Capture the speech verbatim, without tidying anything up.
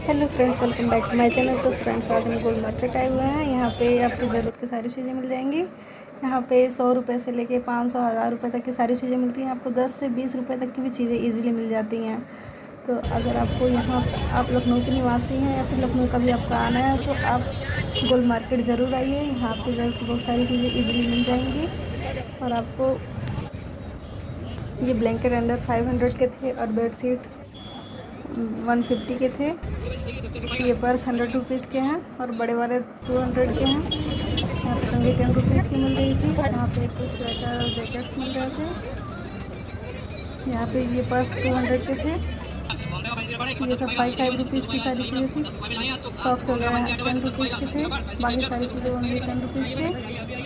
Hello friends, welcome back to my channel. तो friends, आज हम गोल्ड मार्केट आए हुए हैं। यहाँ पे आपकी ज़रूरत की सारी चीज़ें मिल जाएंगी। यहाँ पे सौ रुपये से लेके पाँच सौ हज़ार रुपये तक की सारी चीज़ें मिलती हैं। आपको दस से बीस रुपये तक की भी चीज़ें इजीली मिल जाती हैं। तो अगर आपको यहाँ आप लखनऊ के निवासी हैं या फिर लखनऊ कभी आपका आना है तो आप गोल्ड मार्केट ज़रूर आइए। यहाँ आपकी ज़रूरत की बहुत सारी चीज़ें ईजिली मिल जाएंगी। और आपको ये ब्लैंकेट अंडर फाइव हंड्रेड के थे और बेडशीट वन फिफ्टी के थे। ये पर्स हंड्रेड रुपीज़ के हैं और बड़े वाले टू हंड्रेड के हैं। यहाँ पर कंघी टेन रुपीज़ की मिल रही थी। यहाँ पे कुछ स्वेटर और जैकेट्स मिल रहे थे। यहाँ पे ये पर्स टू हंड्रेड के थे। ये सब फाइव फाइव रुपीज़ की सारी चीज़ें थी। सॉक्स वगैरह टेन रुपीज़ के थे। बाकी सारी चीज़ें ओनली टेन रुपीज़ के।